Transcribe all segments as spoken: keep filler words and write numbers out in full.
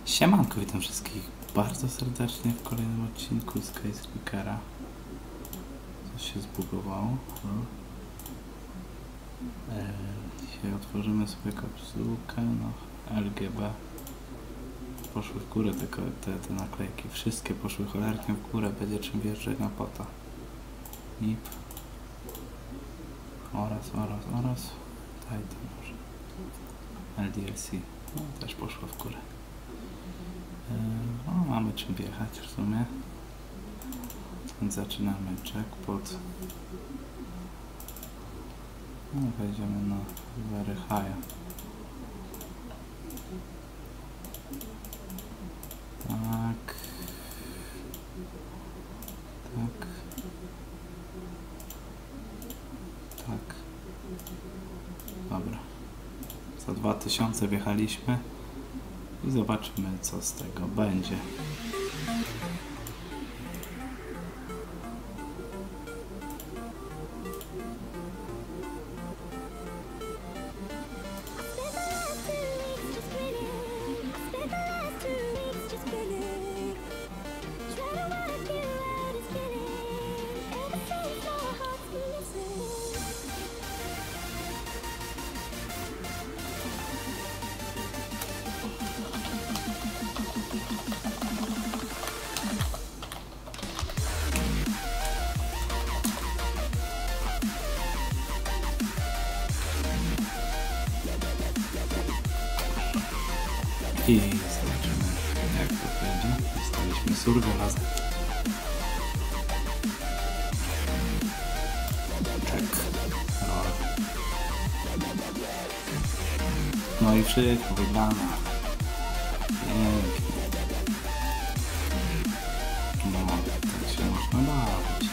Siemanko, witam wszystkich bardzo serdecznie w kolejnym odcinku z Skyspeakera. Coś się zbugowało. Eee, dzisiaj otworzymy sobie kapsułkę, no L G B. Poszły w górę te, te, te naklejki, wszystkie poszły cholernie w górę, będzie czym wjeżdżać na pota. N I P oraz, oraz, oraz Titan może. L D L C, no też poszło w górę. No, mamy czym wjechać w sumie. Więc zaczynamy jackpot. No, wejdziemy na Very High. Tak. Tak. Tak. Dobra. Za dwa tysiące wjechaliśmy. I zobaczymy, co z tego będzie. I zobaczymy, jak to będzie. Dostaliśmy survey razem. Check. Roll. No i wszystko wygląda. Pięknie. No, tak się można bawić.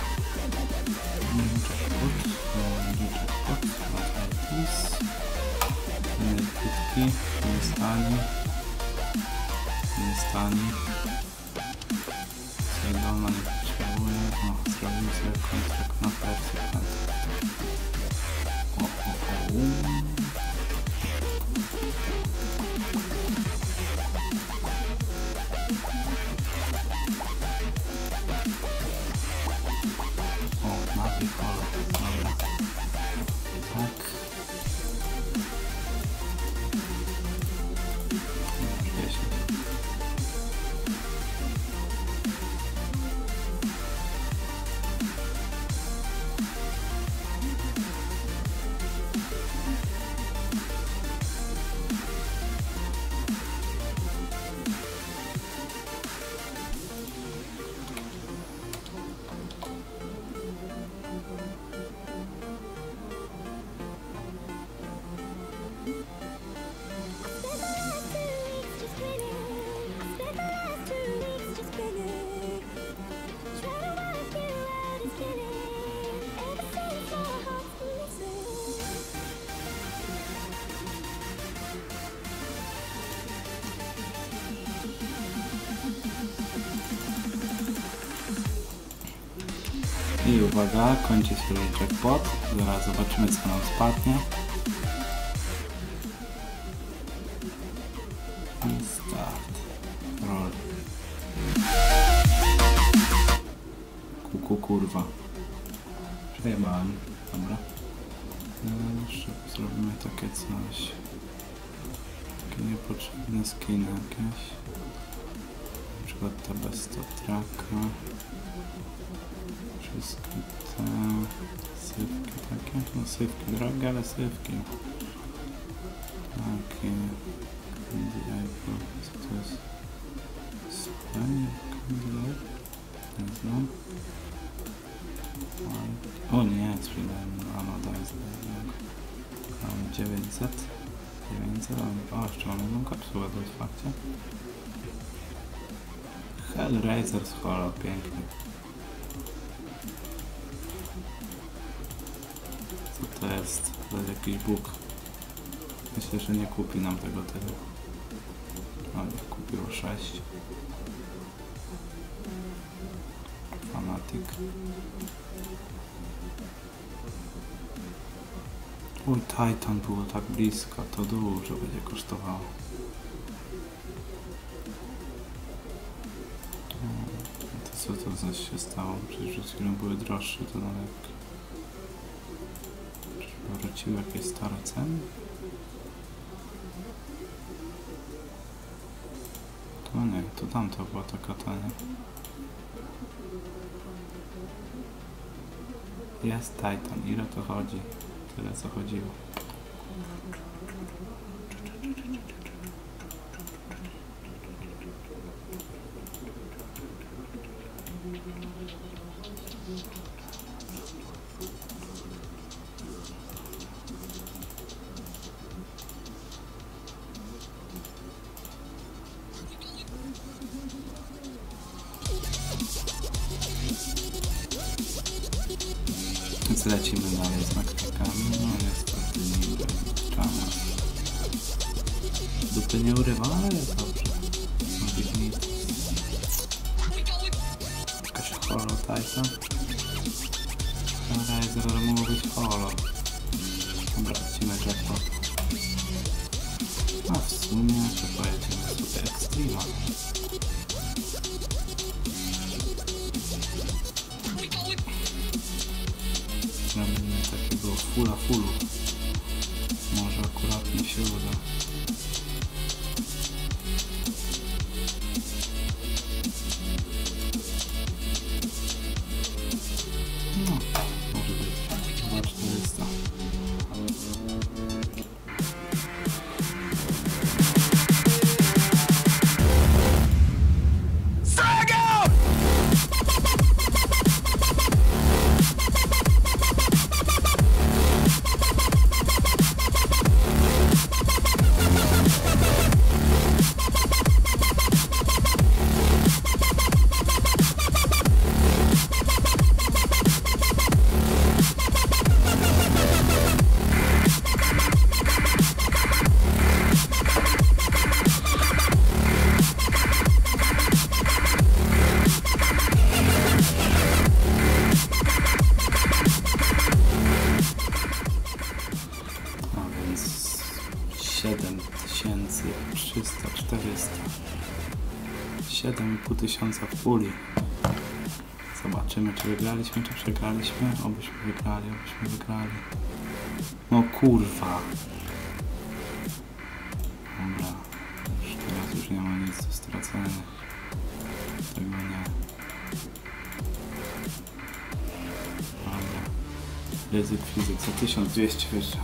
Jackpot. Jackpot. Atletis. Energetyki. Nie stanie. Nie stanie. Sedona nie potrzebuje. No, zrobimy sobie kontrakt na persję. O, o, o. O, Navi Holo. Dobra. Tak. I uwaga, kończy się jackpot. Zaraz zobaczymy, co nam spadnie. I start. Roll. Kuku kurwa. Przejebałem. Dobra. Jeszcze zrobimy takie coś. Takie niepotrzebne skiny jakieś. Na przykład ta bez traka. Wszystkie te sywki takie, no sywki drogie, ale sywki takie co to jest Spanie, nie znam o nie, sprzedałem Anodize mam dziewięćset dziewięćset, o jeszcze mam jedną kapsułę do otwarcia Hellraiser z Holo, pięknie. Co to jest? To jest jakiś bóg. Myślę, że nie kupi nam tego tyle. No nie, kupiło sześć. Fanatic. Oj, Titan było tak blisko, to dużo będzie kosztowało. Co to zaś się stało? Przecież przed chwilą były droższe te nalewki. Czy wróciły jakieś stare ceny? To nie, to tamto była taka tania. Jest Titan, ile to chodzi? Tyle co chodziło. Więc lecimy dalej z naklejkami. No niestety nie urywa. Dupy nie urywa, ale jest dobrze. Jakaś holo Titan. Dobra, jest zaraz mogło być holo. Dobra, lecimy jackpot. A w sumie to pojedziemy sobie Extrema. Zrobimy takiego fulla fullu. Może akurat mi się uda. No, może być. dwa czterysta. siedem tysięcy trzysta czterysta. siedem i pół tysiąca w puli. Zobaczymy, czy wygraliśmy, czy przegraliśmy. Obyśmy wygrali, obyśmy wygrali. No kurwa. Dobra. Już teraz już nie ma nic do stracenia. Tego nie. Dobra. Ryzyk fizyk za tysiąc dwieście wyżej.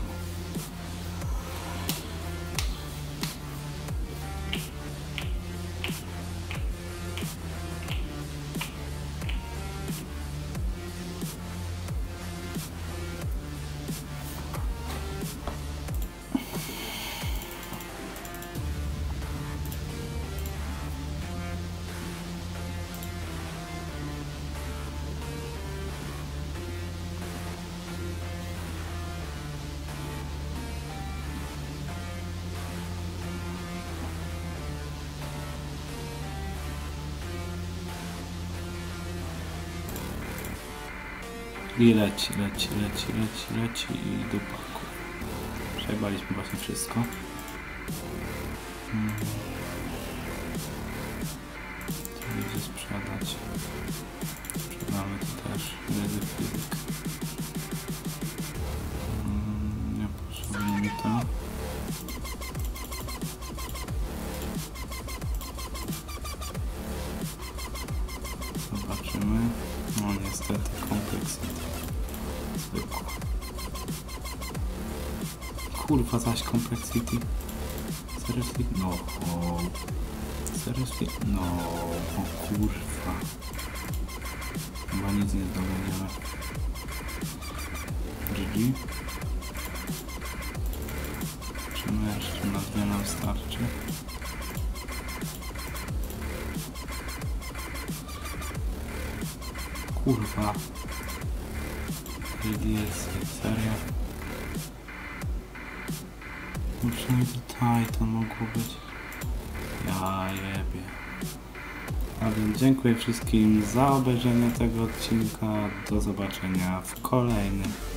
I leci, leci, leci, leci, leci i dupa. Przejebaliśmy właśnie wszystko. Hmm. To będzie sprzedać. Sprzedamy to też. Ryzyk fizyk. Hmm, nie potrzebujemy mi to. Zobaczymy. No niestety kompleks zwykły. Kurwa zaś Complexity. Seriously? No. Seriously? No. O kurwa. Chyba nic nie zdobędziemy. G G. Czy my jeszcze na dwie nam starczy? Kurwa. D S, serio? No przynajmniej to Titan mogło być. Ja jebie. A więc dziękuję wszystkim za obejrzenie tego odcinka. Do zobaczenia w kolejnym.